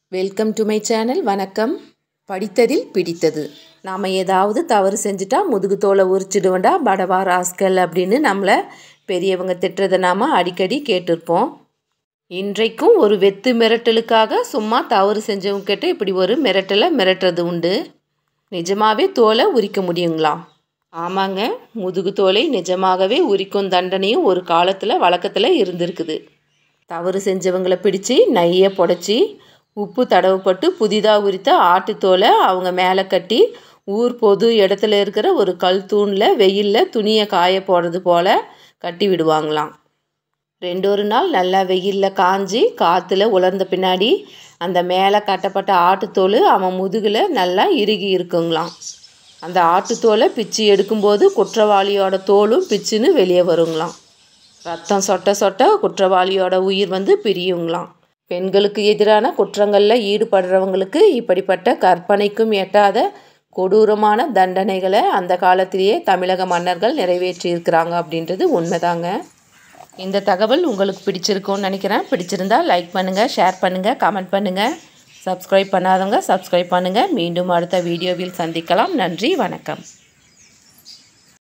Welcome to my channel. வணக்கம். படித்ததில் பிடித்தது. நாம் ஏதாவது தவறு செஞ்சுட்டா முதுகு தோலை உரிச்சிடுவேண்டா படவா ராஸ்கல் அப்படின்னு நம்மளை பெரியவங்க திட்டுறதை நாம் அடிக்கடி கேட்டிருப்போம். இன்றைக்கும் ஒரு வெத்து மிரட்டலுக்காக சும்மா தவறு செஞ்சவங்க கிட்ட இப்படி ஒரு மிரட்டலை மிரட்டுறது உண்டு. நிஜமாகவே தோலை உரிக்க முடியுங்களா? ஆமாங்க, முதுகு தோலை நிஜமாகவே உரிக்கும் தண்டனையும் ஒரு காலத்தில் வழக்கத்தில் இருந்திருக்குது. தவறு செஞ்சவங்களை பிடிச்சி நையை புடைச்சி உப்பு தடவப்பட்டு புதிதாக உரித்த ஆட்டுத்தோலை அவங்க மேலே கட்டி ஊர் பொது இடத்துல இருக்கிற ஒரு கல் தூணில் வெயிலில் துணியை காய போடுறது போல் கட்டி விடுவாங்களாம். ஒரு நாள் நல்லா வெயிலில் காஞ்சி காற்றுல உலர்ந்த பின்னாடி அந்த மேலே கட்டப்பட்ட ஆட்டுத்தோல் அவன் முதுகில் நல்லா இறுகி இருக்குங்களாம். அந்த ஆட்டுத்தோலை பிச்சு எடுக்கும்போது குற்றவாளியோட தோலும் பிச்சுன்னு வெளியே வருங்களாம். ரத்தம் சொட்ட சொட்ட குற்றவாளியோட உயிர் பிரியுங்களாம். பெண்களுக்கு எதிரான குற்றங்களில் ஈடுபடுறவங்களுக்கு இப்படிப்பட்ட கற்பனைக்கும் எட்டாத கொடூரமான தண்டனைகளை அந்த காலத்திலேயே தமிழக மன்னர்கள் நிறைவேற்றியிருக்கிறாங்க அப்படின்றது உண்மைதாங்க. இந்த தகவல் உங்களுக்கு பிடிச்சிருக்கும்னு நினைக்கிறேன். பிடிச்சிருந்தா லைக் பண்ணுங்கள், ஷேர் பண்ணுங்கள், கமெண்ட் பண்ணுங்கள். சப்ஸ்கிரைப் பண்ணாதவங்க சப்ஸ்கிரைப் பண்ணுங்கள். மீண்டும் அடுத்த வீடியோவில் சந்திக்கலாம். நன்றி, வணக்கம்.